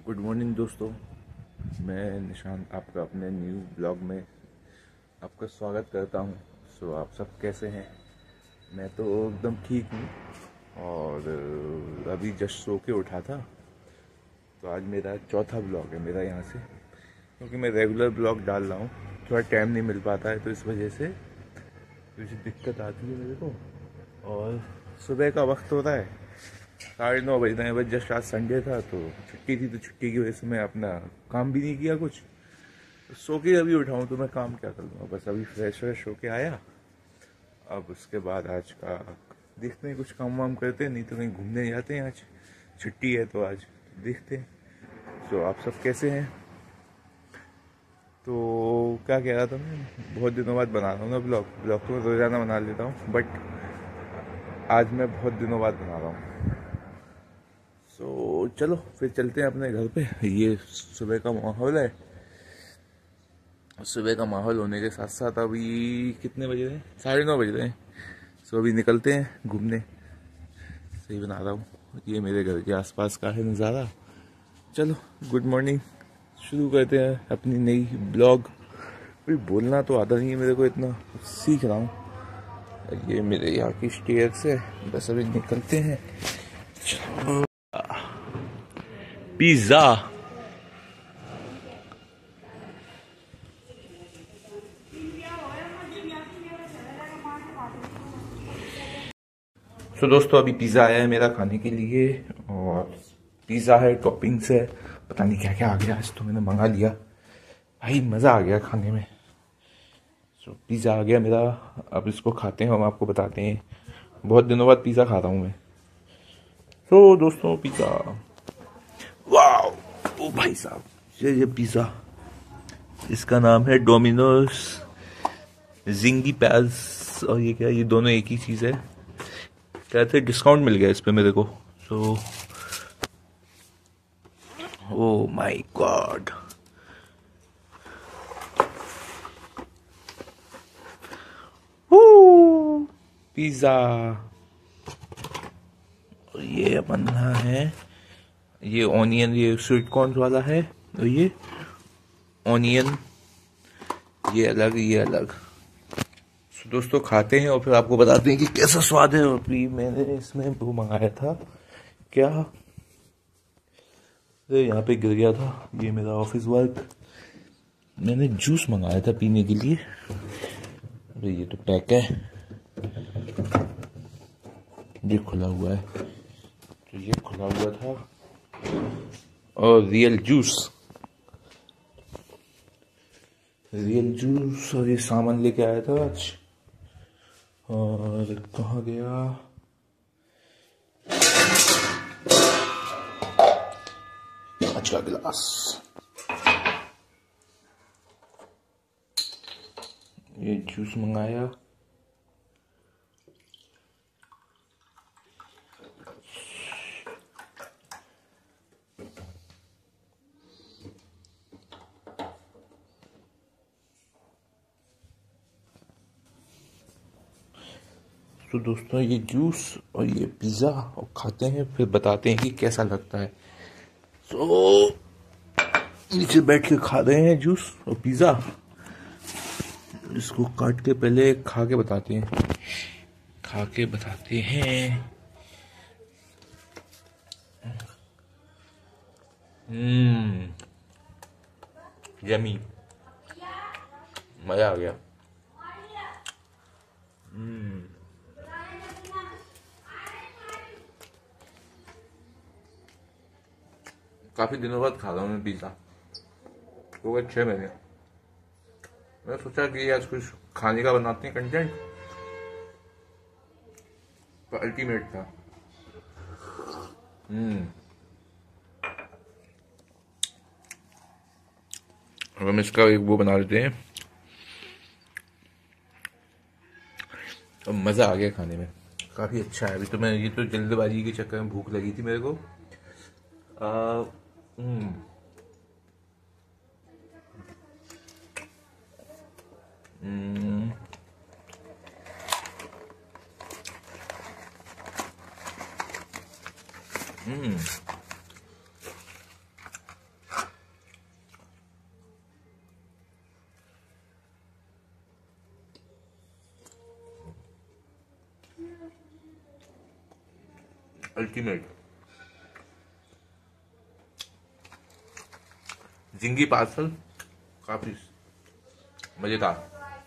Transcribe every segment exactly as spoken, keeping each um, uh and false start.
Good morning दोस्तों, मैं निशान आपका अपने न्यू ब्लॉग में आपका स्वागत करता हूं। सो आप सब कैसे हैं? मैं तो एकदम ठीक हूं और अभी जस्ट सो के उठा था। तो आज मेरा चौथा ब्लॉग है मेरा यहाँ से, क्योंकि मैं रेगुलर ब्लॉग डाल रहा हूँ, थोड़ा टाइम नहीं मिल पाता है, तो इस वजह से कुछ दिक्कत आती है मेरे को। और सुबह का वक्त होता है, साढ़े नौ बज रहे हैं, बस जस्ट आज संडे था तो छुट्टी थी, तो छुट्टी की वजह से मैं अपना काम भी नहीं किया कुछ। तो सो के अभी उठाऊँ तो मैं काम क्या कर लूँगा। बस अभी फ्रेश व्रेश होके आया, अब उसके बाद आज का देखते हैं, कुछ काम वाम करते हैं, नहीं तो कहीं घूमने जाते हैं। आज छुट्टी है तो आज देखते हैं। तो आप सब कैसे हैं? तो क्या कह रहा था मैं, बहुत दिनों बाद बना रहा हूँ ना ब्लॉग। ब्लॉग तो मैं रोज़ाना बना लेता हूँ, बट आज मैं बहुत दिनों बाद बना रहा हूँ। तो चलो फिर चलते हैं अपने घर पे। ये सुबह का माहौल है, सुबह का माहौल होने के साथ साथ अभी कितने बजे रहे हैं? साढ़े नौ बज रहे हैं। सो अभी निकलते हैं घूमने। सही बना रहा हूँ, ये मेरे घर के आसपास का है नज़ारा। चलो गुड मॉर्निंग, शुरू करते हैं अपनी नई ब्लॉग। कोई बोलना तो आता नहीं है मेरे को, इतना सीख रहा हूँ। ये मेरे यहाँ की स्टेयर्स है, बस अभी निकलते हैं। पिज़्ज़ा, तो दोस्तों अभी पिज़्ज़ा आया है मेरा खाने के लिए, और पिज़्ज़ा है, टॉपिंग्स है, पता नहीं क्या क्या आ गया। आज तो मैंने मंगा लिया भाई, मज़ा आ गया खाने में। तो पिज़्ज़ा आ गया मेरा, अब इसको खाते हैं, हम आपको बताते हैं। बहुत दिनों बाद पिज़्ज़ा खा रहा हूँ मैं। तो दोस्तों पिज़्ज़ा, वाह, ओ भाई साहब, ये ये पिज़्ज़ा, इसका नाम है डोमिनोज जिंगी पैज। और ये क्या, ये दोनों एक ही चीज़ है। कहते हैं डिस्काउंट मिल गया इस पे मेरे को। So oh my God, pizza. ये बना है, ये ऑनियन, ये स्वीट कॉर्न वाला है, और ये ऑनियन, ये अलग, ये अलग। तो दोस्तों खाते हैं और फिर आपको बताते हैं कि कैसा स्वाद है। और भी मैंने इसमें वो मंगाया था, क्या यहाँ पे गिर गया था, ये मेरा ऑफिस वर्क। मैंने जूस मंगाया था पीने के लिए। अरे ये तो पैक है, ये खुला हुआ है, तो ये खुला हुआ था। और रियल जूस, रियल जूस, और ये सामान लेके आया था आज। और कहाँ गया, कांच का गिलास, ये जूस मंगाया। तो दोस्तों ये जूस और ये पिज़्ज़ा, और खाते हैं फिर बताते हैं कि कैसा लगता है। तो नीचे बैठ के खा रहे हैं जूस और पिज़्ज़ा। इसको काट के पहले खा के बताते हैं, खा के बताते हैं। हम्म, यमी, मजा आ गया। हम्म, काफी दिनों बाद खा रहा हूँ मैं पिज़्ज़ा, हो गए छह महीने। मैंने सोचा कि आज कुछ खाने का बनाते हैं कंटेंट, तो अल्टीमेट था। हम्म, अब हम इसका एक वो बना लेते हैं। अब मज़ा आ गया खाने में, काफ़ी अच्छा है। अभी तो मैं, ये तो जल्दबाजी के चक्कर में भूख लगी थी मेरे को। आ, हम्म, हम्म, हम्म, अल्टीमेट। झिंगी पार्सल काफी मजेदार।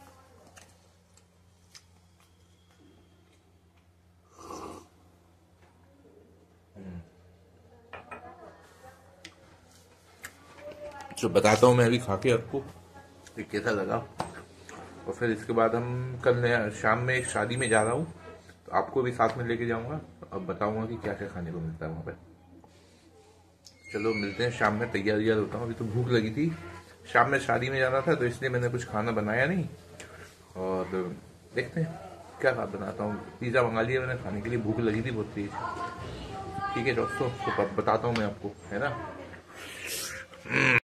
तो बताता हूँ मैं अभी खा के आपको कि कैसा लगा, और फिर इसके बाद हम कल नया शाम में एक शादी में जा रहा हूँ, तो आपको भी साथ में लेके जाऊंगा। अब बताऊंगा कि क्या क्या खाने को मिलता है वहाँ पे। चलो मिलते हैं शाम में, तैयार तैयार होता हूँ। अभी तो भूख लगी थी, शाम में शादी में जाना था, तो इसलिए मैंने कुछ खाना बनाया नहीं, और देखते हैं क्या खा बनाता हूँ। पिज़्ज़ा मंगा लिया मैंने खाने के लिए, भूख लगी थी बहुत तेज। ठीक है दोस्तों, तो बताता हूँ मैं आपको, है ना।